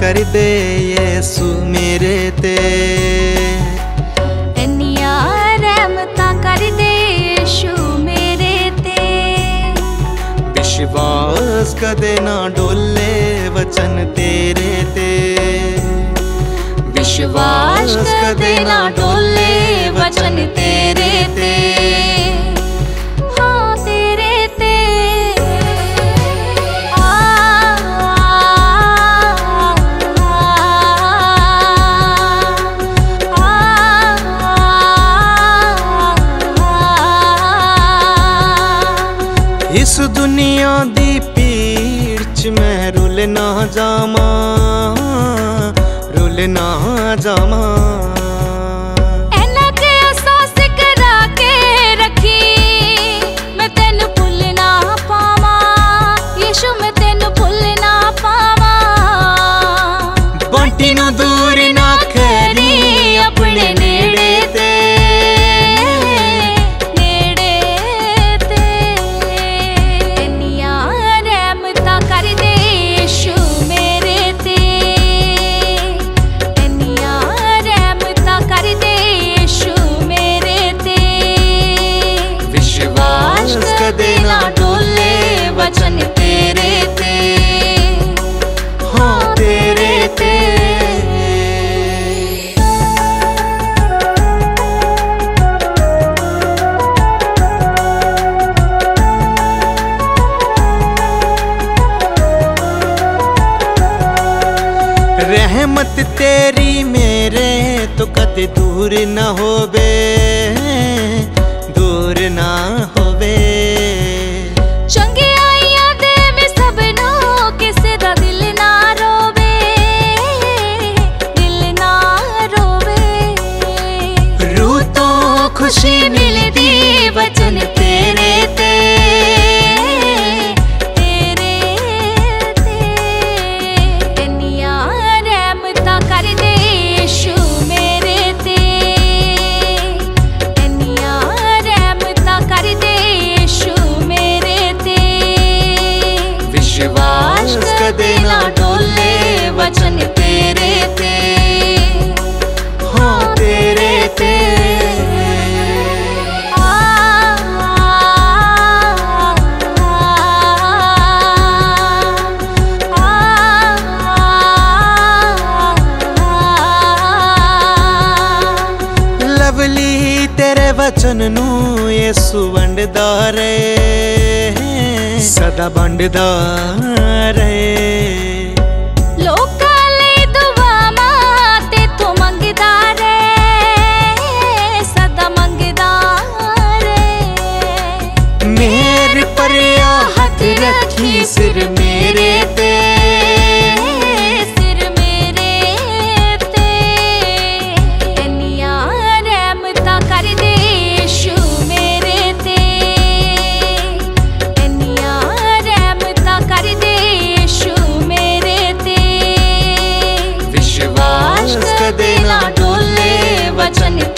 कर दे यीशु मेरे ते, इन्नियां रहमतां कर दे यीशु मेरे ते। विश्वास कदे ना डोले वचन तेरे ते, विश्वास कदे ना डोले वचन तेरे ते, हाँ तेरे ते। इस दुनिया दी पीड़ च मैं रुल ना जामा, रुल ना जामा। ऐना के अहसास करा के रखी, मैं तेनू भुल ना पावा यीशु, मैं तेनू भुल ना पावा। बंटी नू दूर ना करी अपने नेड़े ते, नेड़े ते। इन्नियां रहमतां कर दे यीशु मेरे ते, इन्नियां रहमतां कर दे यीशु मेरे ते। विश्वास कदे ना डोले वचन तेरे ते, हाँ तेरे ते। रहमत तेरी मेरे तो कदे दूर ना होवे, दूर ना होवे। चंगियाइयां दे में सबनों किसे दा दिल ना रोवे, दिल ना रोवे। रूह तो खुशी मिलदी वचन तेरे ते, तेरे ते। इन्नियां रहमतां कर दे यीशु मेरे ते, इन्नियां रहमतां कर दे यीशु मेरे ते। विश्वास कदे ना डोले वचन तेरे ते, हाँ तेरे ते। लवली तेरे वचन नू यीशु वंडदा रहे, सदा वंडदा रहे। लोकां लई दुआवां तेथों मंगदा रहे, सदा मंगदा रहे। मेरे परिया हथ रखी सिर मेरे ते, सिर मेरे ते। इन्नियां रहमतां कर दे यीशु मेरे ते, इन्नियां रहमतां कर दे यीशु मेरे ते। विश्वास कदे ना डोले वचन